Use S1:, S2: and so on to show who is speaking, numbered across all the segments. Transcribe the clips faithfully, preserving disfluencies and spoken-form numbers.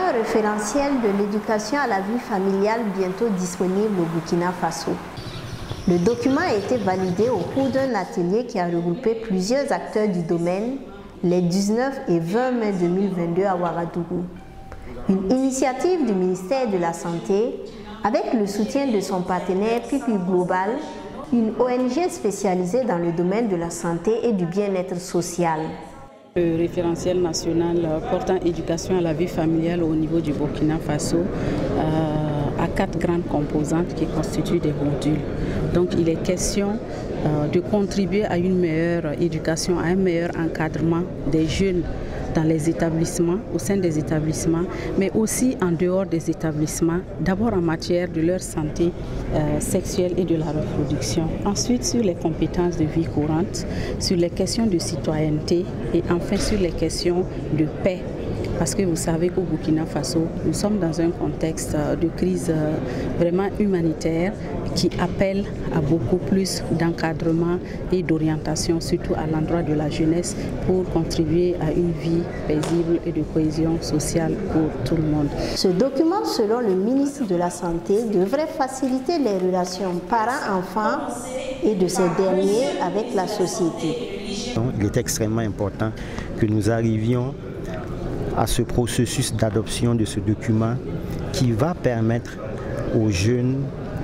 S1: référentiel de l'éducation à la vie familiale bientôt disponible au Burkina Faso. Le document a été validé au cours d'un atelier qui a regroupé plusieurs acteurs du domaine les dix-neuf et vingt mai deux mille vingt-deux à Ouagadougou. Une initiative du ministère de la Santé avec le soutien de son partenaire Pipi Global, une O N G spécialisée dans le domaine de la santé et du bien-être social.
S2: Le référentiel national portant éducation à la vie familiale au niveau du Burkina Faso euh, a quatre grandes composantes qui constituent des modules. Donc il est question euh, de contribuer à une meilleure éducation, à un meilleur encadrement des jeunes dans les établissements, au sein des établissements, mais aussi en dehors des établissements, d'abord en matière de leur santé euh, sexuelle et de la reproduction. Ensuite, sur les compétences de vie courante, sur les questions de citoyenneté et enfin sur les questions de paix. Parce que vous savez qu'au Burkina Faso, nous sommes dans un contexte de crise vraiment humanitaire qui appelle à beaucoup plus d'encadrement et d'orientation, surtout à l'endroit de la jeunesse, pour contribuer à une vie paisible et de cohésion sociale pour tout le monde.
S1: Ce document, selon le ministre de la Santé, devrait faciliter les relations parents-enfants et de ces derniers avec la société.
S3: Il est extrêmement important que nous arrivions à ce processus d'adoption de ce document qui va permettre aux jeunes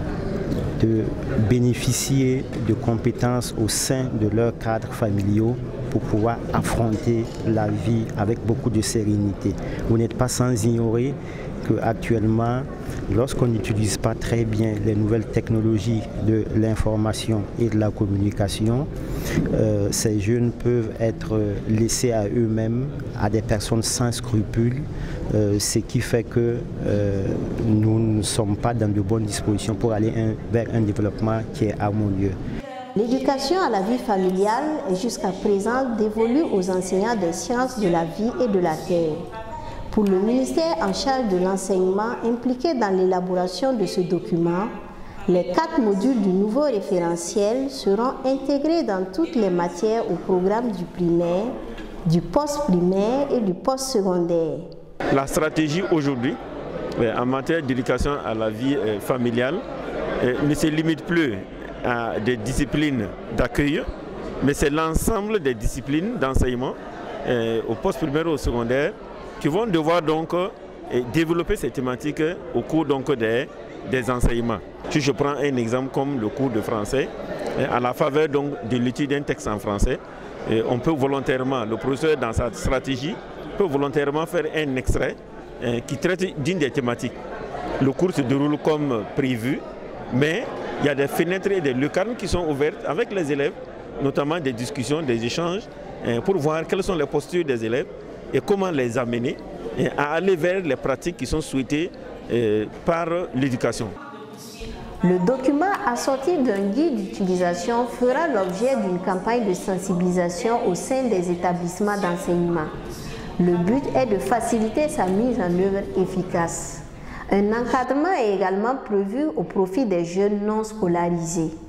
S3: de bénéficier de compétences au sein de leurs cadres familiaux pour pouvoir affronter la vie avec beaucoup de sérénité. Vous n'êtes pas sans ignorer qu'actuellement, lorsqu'on n'utilise pas très bien les nouvelles technologies de l'information et de la communication, euh, ces jeunes peuvent être laissés à eux-mêmes, à des personnes sans scrupules, euh, ce qui fait que euh, nous ne sommes pas dans de bonnes dispositions pour aller un, vers un développement qui est harmonieux.
S1: L'éducation à la vie familiale est jusqu'à présent dévolue aux enseignants des sciences de la vie et de la terre. Pour le ministère en charge de l'enseignement impliqué dans l'élaboration de ce document, les quatre modules du nouveau référentiel seront intégrés dans toutes les matières au programme du primaire, du post-primaire et du post-secondaire.
S4: La stratégie aujourd'hui en matière d'éducation à la vie familiale ne se limite plus à des disciplines d'accueil, mais c'est l'ensemble des disciplines d'enseignement au post-primaire et au secondaire qui vont devoir donc développer ces thématiques au cours donc des, des enseignements. Si je prends un exemple comme le cours de français, à la faveur donc de l'étude d'un texte en français, on peut volontairement, le professeur dans sa stratégie, peut volontairement faire un extrait qui traite d'une des thématiques. Le cours se déroule comme prévu, mais il y a des fenêtres et des lucarnes qui sont ouvertes avec les élèves, notamment des discussions, des échanges, pour voir quelles sont les postures des élèves et comment les amener à aller vers les pratiques qui sont souhaitées par l'éducation.
S1: Le document assorti d'un guide d'utilisation fera l'objet d'une campagne de sensibilisation au sein des établissements d'enseignement. Le but est de faciliter sa mise en œuvre efficace. Un encadrement est également prévu au profit des jeunes non scolarisés.